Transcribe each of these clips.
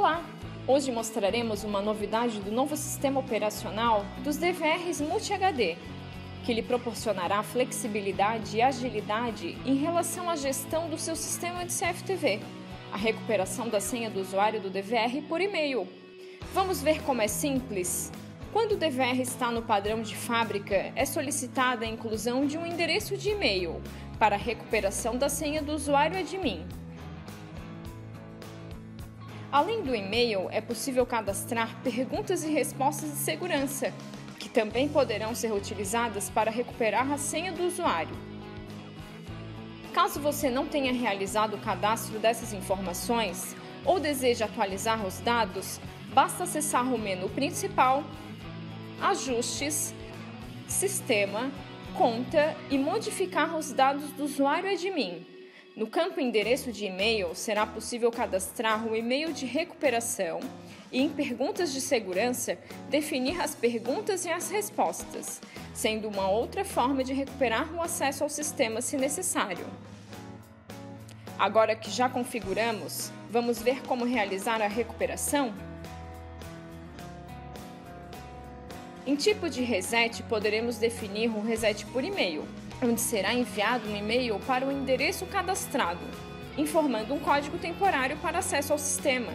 Olá! Hoje mostraremos uma novidade do novo sistema operacional dos DVRs Multi-HD, que lhe proporcionará flexibilidade e agilidade em relação à gestão do seu sistema de CFTV, a recuperação da senha do usuário do DVR por e-mail. Vamos ver como é simples? Quando o DVR está no padrão de fábrica, é solicitada a inclusão de um endereço de e-mail para a recuperação da senha do usuário admin. Além do e-mail, é possível cadastrar perguntas e respostas de segurança, que também poderão ser utilizadas para recuperar a senha do usuário. Caso você não tenha realizado o cadastro dessas informações ou deseje atualizar os dados, basta acessar o menu principal, Ajustes, Sistema, Conta e modificar os dados do usuário admin. No campo Endereço de e-mail, será possível cadastrar o e-mail de recuperação e, em perguntas de segurança, definir as perguntas e as respostas, sendo uma outra forma de recuperar o acesso ao sistema se necessário. Agora que já configuramos, vamos ver como realizar a recuperação? Em tipo de reset, poderemos definir o reset por e-mail, onde será enviado um e-mail para o endereço cadastrado, informando um código temporário para acesso ao sistema.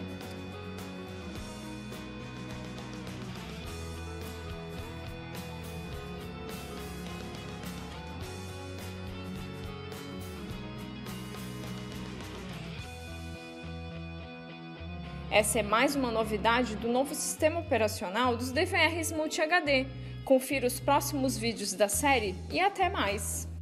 Essa é mais uma novidade do novo sistema operacional dos DVRs Multi-HD. Confira os próximos vídeos da série e até mais!